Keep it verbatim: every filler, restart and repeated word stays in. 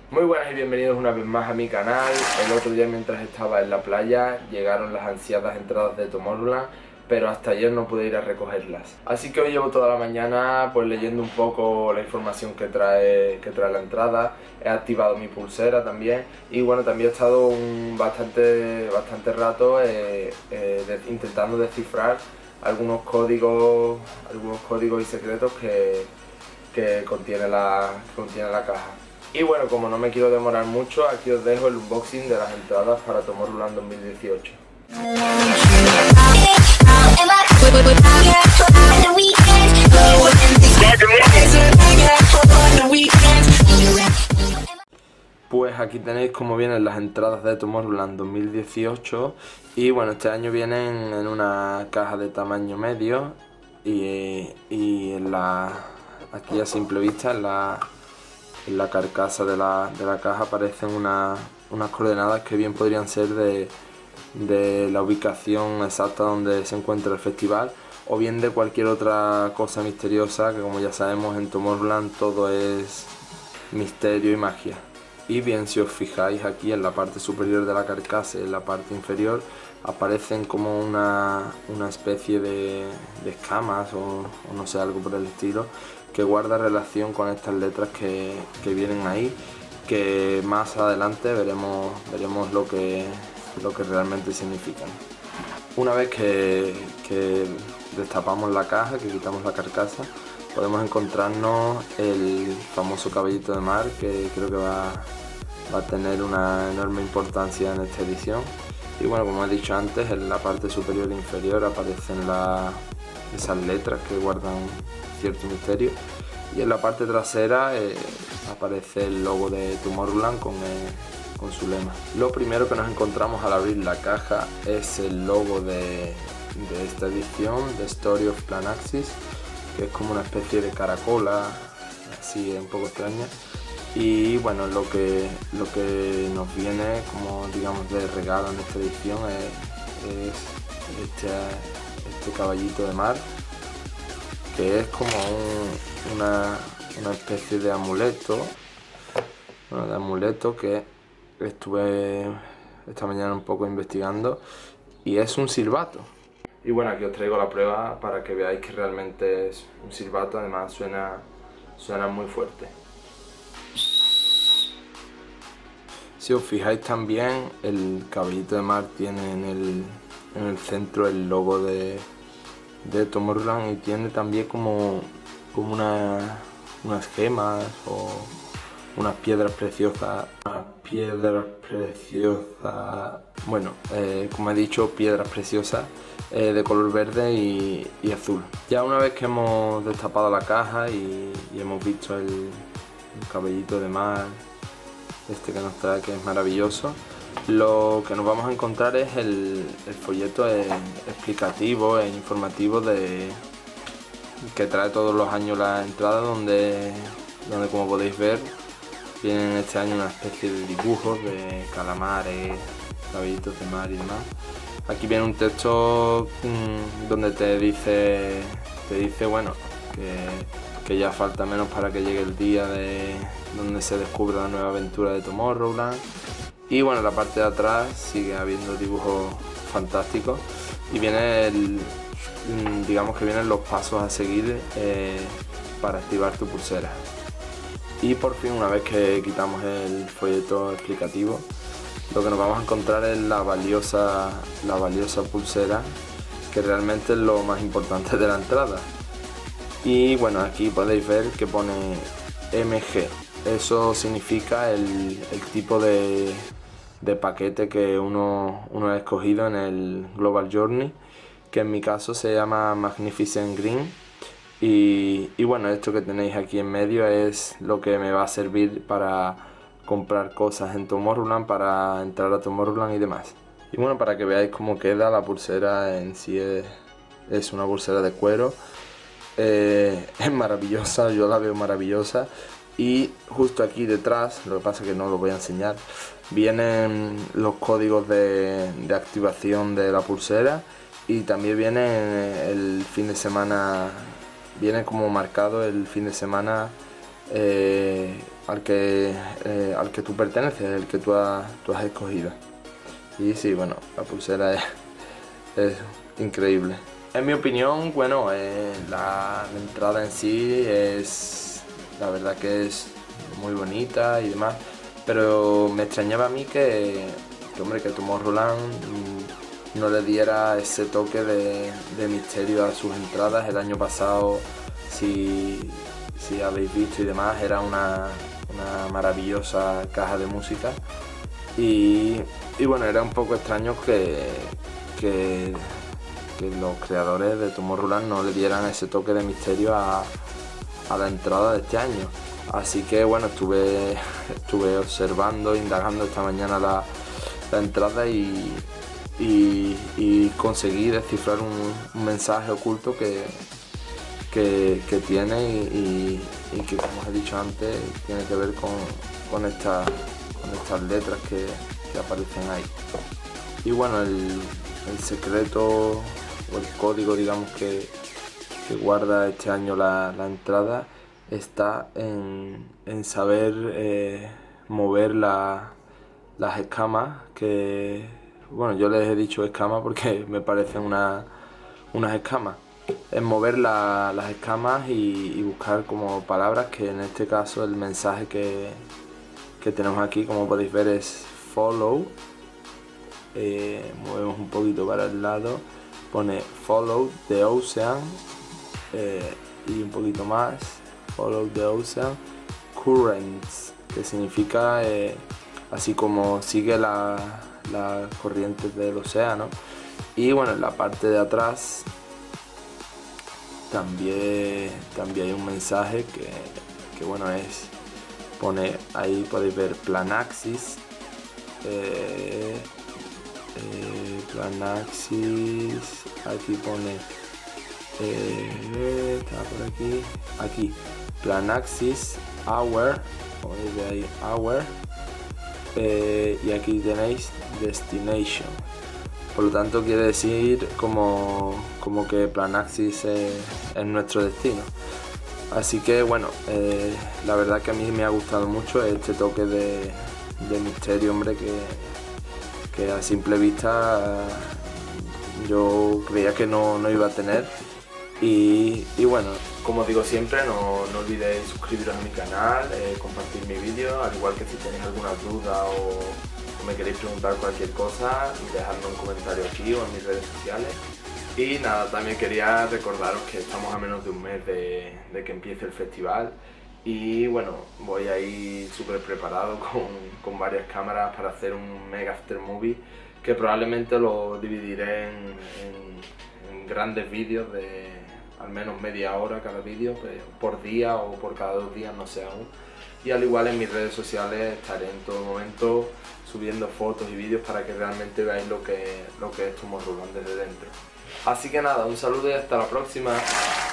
Muy buenas y bienvenidos una vez más a mi canal. El otro día, mientras estaba en la playa, llegaron las ansiadas entradas de Tomorrowland, pero hasta ayer no pude ir a recogerlas. Así que hoy llevo toda la mañana pues leyendo un poco la información que trae, que trae la entrada. He activado mi pulsera también y bueno, también he estado un bastante, bastante rato eh, eh, de, intentando descifrar algunos códigos, algunos códigos y secretos que, que contiene la, que contiene la caja. Y bueno, como no me quiero demorar mucho, aquí os dejo el unboxing de las entradas para Tomorrowland dos mil dieciocho. Pues aquí tenéis cómo vienen las entradas de Tomorrowland dos mil dieciocho y bueno, este año vienen en una caja de tamaño medio y, y en la, aquí a simple vista en la En la carcasa de la, de la caja aparecen una, unas coordenadas que bien podrían ser de, de la ubicación exacta donde se encuentra el festival o bien de cualquier otra cosa misteriosa, que como ya sabemos en Tomorrowland todo es misterio y magia. Y bien, si os fijáis aquí en la parte superior de la carcasa y en la parte inferior aparecen como una, una especie de, de escamas o, o no sé, algo por el estilo, que guarda relación con estas letras que, que vienen ahí, que más adelante veremos, veremos lo que, lo que realmente significan. Una vez que, que destapamos la caja, que quitamos la carcasa, podemos encontrarnos el famoso caballito de mar, que creo que va, va a tener una enorme importancia en esta edición. Y bueno, como he dicho antes, en la parte superior e inferior aparecen la, esas letras que guardan cierto misterio, y en la parte trasera eh, aparece el logo de Tomorrowland con, eh, con su lema. Lo primero que nos encontramos al abrir la caja es el logo de, de esta edición, The Story of Planaxis, que es como una especie de caracola, así un poco extraña. Y bueno, lo que, lo que nos viene como digamos de regalo en esta edición es, es este, este caballito de mar, que es como un, una, una especie de amuleto, bueno, de amuleto que estuve esta mañana un poco investigando, y es un silbato. Y bueno, aquí os traigo la prueba para que veáis que realmente es un silbato, además suena, suena muy fuerte. Si os fijáis también, el caballito de mar tiene en el, en el centro el logo de, de Tomorrowland, y tiene también como, como una, unas gemas o unas piedras preciosas, unas piedras preciosas, bueno, eh, como he dicho, piedras preciosas eh, de color verde y, y azul. Ya una vez que hemos destapado la caja y, y hemos visto el, el caballito de mar, este que nos trae, que es maravilloso, lo que nos vamos a encontrar es el, el folleto eh, explicativo e informativo de, que trae todos los años la entrada, donde, donde como podéis ver vienen este año una especie de dibujos de calamares, caballitos de mar y demás. Aquí viene un texto mmm, donde te dice, te dice bueno, que, que ya falta menos para que llegue el día de donde se descubre la nueva aventura de Tomorrowland. Y bueno, en la parte de atrás sigue habiendo dibujos fantásticos y viene el, digamos que vienen los pasos a seguir eh, para activar tu pulsera. Y por fin, una vez que quitamos el folleto explicativo, lo que nos vamos a encontrar es la valiosa, la valiosa pulsera, que realmente es lo más importante de la entrada. Y bueno, aquí podéis ver que pone M G. Eso significa el, el tipo de, de paquete que uno, uno ha escogido en el Global Journey, que en mi caso se llama Magnificent Green. Y, y bueno, esto que tenéis aquí en medio es lo que me va a servir para comprar cosas en Tomorrowland, para entrar a Tomorrowland y demás. Y bueno, para que veáis cómo queda la pulsera en sí, es, es una pulsera de cuero. Eh, es maravillosa, yo la veo maravillosa. Y justo aquí detrás, lo que pasa es que no lo voy a enseñar, vienen los códigos de, de activación de la pulsera, y también viene el fin de semana, viene como marcado el fin de semana eh, al que, eh, al que tú perteneces, el que tú has, tú has escogido. Y sí, bueno, la pulsera es, es increíble. En mi opinión, bueno, eh, la, la entrada en sí es, la verdad que es muy bonita y demás, pero me extrañaba a mí que, que hombre, que Tomorrowland mmm, no le diera ese toque de, de misterio a sus entradas. El año pasado, si, si habéis visto y demás, era una, una maravillosa caja de música. Y, y bueno, era un poco extraño que, que, que los creadores de Tomorrowland no le dieran ese toque de misterio a, a la entrada de este año. Así que bueno, estuve, estuve observando, indagando esta mañana la, la entrada y, y, y conseguí descifrar un, un mensaje oculto que, que, que tiene y, y, y que, como os he dicho antes, tiene que ver con, con esta con estas letras que, que aparecen ahí. Y bueno, el, el secreto o el código, digamos, que, que guarda este año la, la entrada está en, en saber eh, mover la, las escamas, que bueno, yo les he dicho escamas porque me parecen una, unas escamas. Es mover la, las escamas y, y buscar como palabras, que en este caso el mensaje que que tenemos aquí, como podéis ver, es follow. Eh, movemos un poquito para el lado, pone follow the ocean, eh, y un poquito más, follow the ocean currents, que significa eh, así como sigue las la corrientes del océano. Y bueno, en la parte de atrás también, también hay un mensaje que, que bueno, es pone, ahí podéis ver Planaxis, eh, eh, Planaxis, aquí pone, eh, está por aquí, aquí, Planaxis Hour, podéis ver ahí Hour, eh, y aquí tenéis Destination. Por lo tanto quiere decir como, como que Planaxis es, es nuestro destino. Así que bueno, eh, la verdad que a mí me ha gustado mucho este toque de, de misterio, hombre, que, que a simple vista yo creía que no, no iba a tener. Y, y bueno, como digo siempre, no, no olvidéis suscribiros a mi canal, eh, compartir mi vídeo, al igual que si tenéis alguna duda o, o me queréis preguntar cualquier cosa, dejadme un comentario aquí o en mis redes sociales. Y nada, también quería recordaros que estamos a menos de un mes de, de que empiece el festival y bueno, voy a ir súper preparado con, con varias cámaras para hacer un mega after movie que probablemente lo dividiré en, en, en grandes vídeos de al menos media hora cada vídeo, pues, por día o por cada dos días, no sé aún. Y al igual en mis redes sociales estaré en todo momento subiendo fotos y vídeos para que realmente veáis lo que, lo que es Tomorrowland desde dentro. Así que nada, un saludo y hasta la próxima.